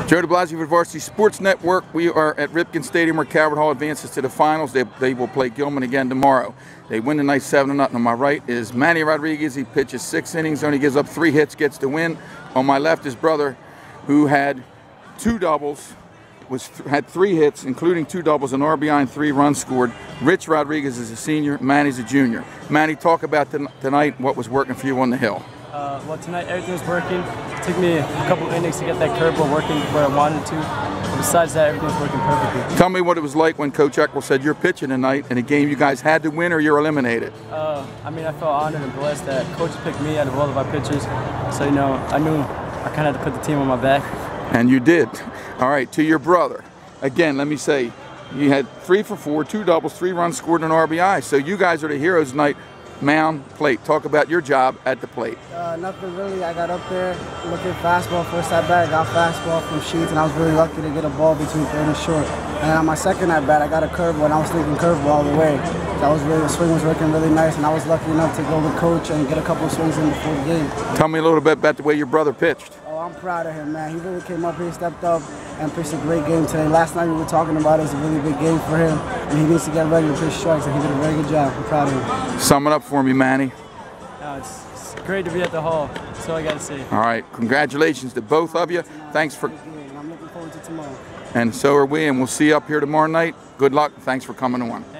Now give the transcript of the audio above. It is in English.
Joe DeBlasio for Varsity Sports Network. We are at Ripken Stadium where Calvert Hall advances to the finals. They will play Gilman again tomorrow. They win tonight 7-0. On my right is Manny Rodriguez. He pitches 6 innings, only gives up 3 hits, gets the win. On my left is brother, who had 2 doubles, had 3 hits, including 2 doubles, an RBI and 3 runs scored. Rich Rodriguez is a senior, Manny's a junior. Manny, talk about tonight, what was working for you on the hill. Well, tonight everything was working. It took me a couple innings to get that curveball working where I wanted to. But besides that, everything was working perfectly. Tell me what it was like when Coach Eckel said you're pitching tonight in a game you guys had to win or you're eliminated. I mean, I felt honored and blessed that Coach picked me out of all of our pitchers. So, you know, I knew I kind of had to put the team on my back. And you did. All right, to your brother. Again, let me say, you had 3 for 4, 2 doubles, 3 runs scored, and an RBI. So you guys are the heroes tonight. Mound, plate. Talk about your job at the plate. Nothing really. I got up there looking fastball. First at bat, I got fastball from Sheets, and I was really lucky to get a ball between third and short. And then on my second at bat, I got a curveball, and I was thinking curveball all the way. So the swing was working really nice, and I was lucky enough to go with Coach and get a couple of swings in before the game. Tell me a little bit about the way your brother pitched. Oh, I'm proud of him, man. He really came up here, stepped up, and pitched a great game today. Last night we were talking about it. It's a really big game for him, and he needs to get ready to pitch strikes, and he did a very good job. I'm proud of him. Sum it up for me, Manny. It's great to be at the Hall. That's all I got to say. All right, congratulations to both of you. Thanks for. I'm looking forward to tomorrow. And so are we, and we'll see you up here tomorrow night. Good luck. Thanks for coming on.